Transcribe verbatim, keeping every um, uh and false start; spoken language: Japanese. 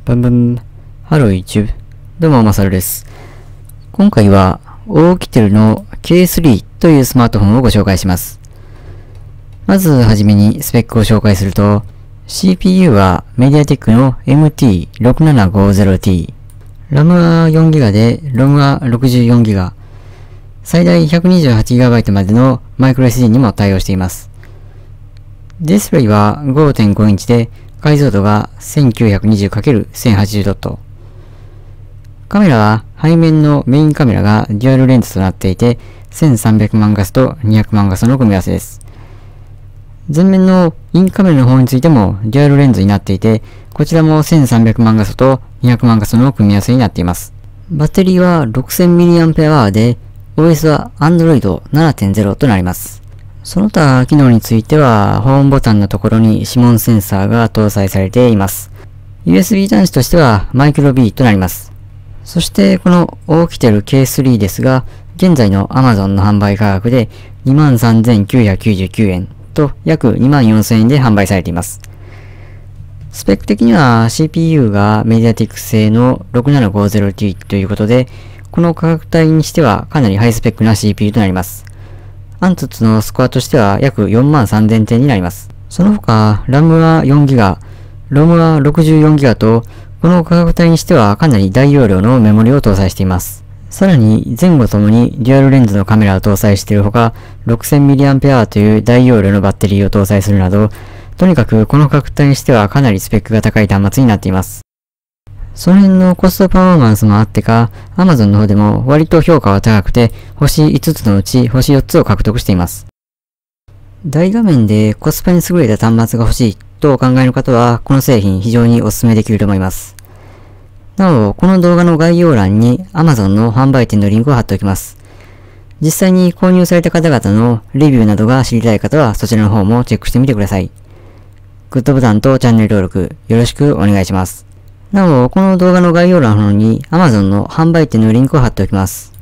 バンバン。ハロー YouTube。どうも、まさるです。今回は、オーキテルの ケースリー というスマートフォンをご紹介します。まずはじめにスペックを紹介すると、シーピーユー はメディアテックの エムティーろくななごゼロティー、ラム は よんギガ で ロム は ろくじゅうよんギガ、最大 ひゃくにじゅうはちギガバイト までのマイクロ エスディー にも対応しています。ディスプレイは ごてんご インチで解像度が せんきゅうひゃくにじゅうかけるせんはちじゅう ドット。カメラは背面のメインカメラがデュアルレンズとなっていてせんさんびゃくまん画素とにひゃくまん画素の組み合わせです。前面のインカメラの方についてもデュアルレンズになっていて、こちらもせんさんびゃくまん画素とにひゃくまん画素の組み合わせになっています。バッテリーは ろくせんミリアンペアアワー で オーエス は アンドロイドななてんゼロ となります。その他機能については、ホームボタンのところに指紋センサーが搭載されています。ユーエスビー 端子としてはマイクロ ビー となります。そしてこのオーキテル ケースリー ですが、現在の Amazon の販売価格で にまんさんぜんきゅうひゃくきゅうじゅうきゅうえんと約 にまんよんせんえんで販売されています。スペック的には シーピーユー がメディアテック製の ろくななごゼロティー ということで、この価格帯にしてはかなりハイスペックな シーピーユー となります。アンツツのスコアとしては約よんまんさんぜんてんになります。その他、ラム は よんギガ、ロム は ろくじゅうよんギガ と、この価格帯にしてはかなり大容量のメモリを搭載しています。さらに、前後ともにデュアルレンズのカメラを搭載しているほか、ろくせんミリアンペアアワー という大容量のバッテリーを搭載するなど、とにかくこの価格帯にしてはかなりスペックが高い端末になっています。その辺のコストパフォーマンスもあってか、Amazon の方でも割と評価は高くて、星いつつのうち星よっつを獲得しています。大画面でコスパに優れた端末が欲しいとお考えの方は、この製品非常にお勧めできると思います。なお、この動画の概要欄に Amazon の販売店のリンクを貼っておきます。実際に購入された方々のレビューなどが知りたい方は、そちらの方もチェックしてみてください。グッドボタンとチャンネル登録よろしくお願いします。なお、この動画の概要欄の方に Amazon の販売店のリンクを貼っておきます。